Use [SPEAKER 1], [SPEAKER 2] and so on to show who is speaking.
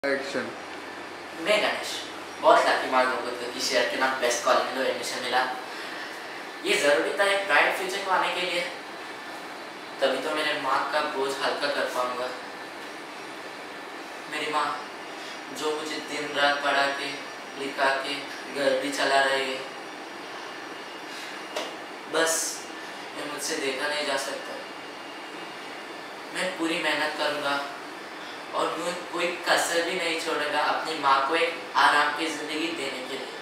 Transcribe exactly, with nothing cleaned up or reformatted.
[SPEAKER 1] Action.
[SPEAKER 2] मैं गणेश बहुत lucky मार दूंगा क्योंकि शेयर के नाम बेस्ट कॉलेज में तो एडमिशन मिला। ये ज़रूरी था एक ब्राइट फ्यूचर को आने के लिए, तभी तो मेरे माँ का बोझ हल्का कर पाऊंगा। मेरी माँ जो मुझे दिन रात पढ़ा के लिखा के घर भी चला रही है, बस ये मुझसे देखा नहीं जा सकता। मैं पूरी मेहनत करूँगा और मैं कोई कसर भी नहीं छोड़ेगा अपनी माँ को एक आराम की ज़िंदगी देने के लिए।